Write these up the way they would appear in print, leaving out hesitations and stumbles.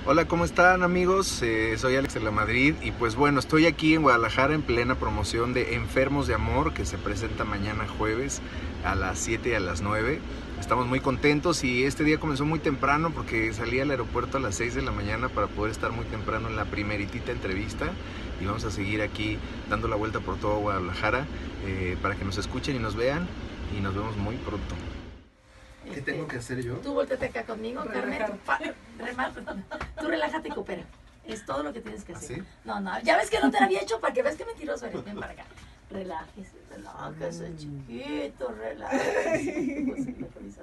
Hola, ¿cómo están amigos? Soy Alex de la Madrid y pues bueno, estoy aquí en Guadalajara en plena promoción de Enfermos de Amor que se presenta mañana jueves a las 7 y a las 9. Estamos muy contentos y este día comenzó muy temprano porque salí al aeropuerto a las 6 de la mañana para poder estar muy temprano en la primeritita entrevista y vamos a seguir aquí dando la vuelta por todo Guadalajara para que nos escuchen y nos vean y nos vemos muy pronto. ¿Qué tengo que hacer yo? Tú volteate acá conmigo, Carmen. Tú relájate y coopera. Es todo lo que tienes que hacer. ¿Así? No, ya ves que no te lo había hecho para que veas que mentiroso eres. Ven para acá. Relájese, chiquito, relájese.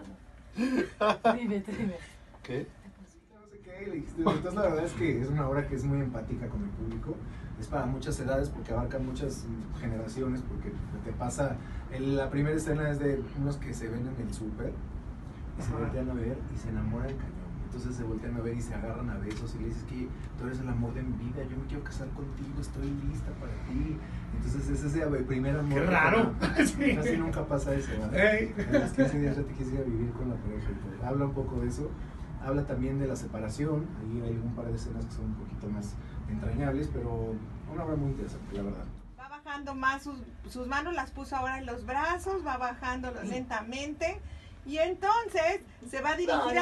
Dime. ¿Qué? No sé qué, le dijiste. Entonces la verdad es que es una obra que es muy empática con el público. Es para muchas edades porque abarca muchas generaciones, porque te pasa, la primera escena es de unos que se ven en el súper y se voltean a ver y se enamoran cañón. Entonces se voltean a ver y se agarran a besos y le dices que tú eres el amor de mi vida, yo me quiero casar contigo, estoy lista para ti. Entonces ese es ese primer amor. ¡Qué raro! Sí. Casi nunca pasa eso, ¿verdad? En los 15 días ya te quisiera vivir con la pareja y todo. Habla un poco de eso. Habla también de la separación, ahí hay un par de escenas que son un poquito más entrañables, pero una obra muy interesante, la verdad. Va bajando más, sus manos las puso ahora en los brazos, va bajándolo lentamente y entonces se va a dirigir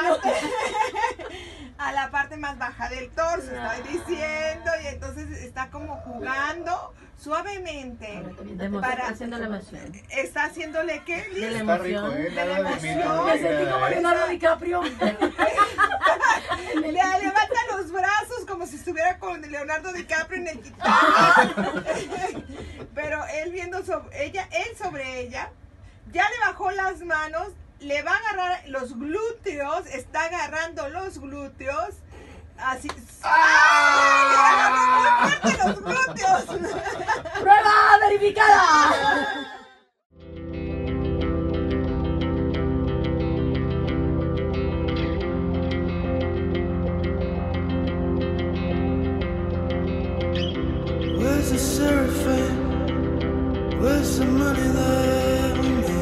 a la parte más baja del torso, estoy diciendo, y entonces está como jugando suavemente. Haciendo la emoción. ¿Está haciéndole qué? De la Está rico, emoción. nada de mí. Me sentí como Leonardo DiCaprio. Le levanta los brazos como si estuviera con Leonardo DiCaprio en el Titanic. Pero él viendo él sobre ella, ya le bajó las manos, le va a agarrar los glúteos, está agarrando los glúteos, así. ¡Ah! ¡Muy fuerte los glúteos! ¡Prueba verificada! Where's the seraphim? Where's the money that we made?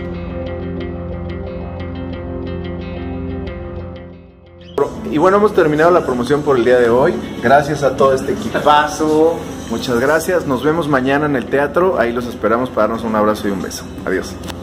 Y bueno, hemos terminado la promoción por el día de hoy. Gracias a todo este equipazo. Muchas gracias. Nos vemos mañana en el teatro. Ahí los esperamos para darnos un abrazo y un beso. Adiós.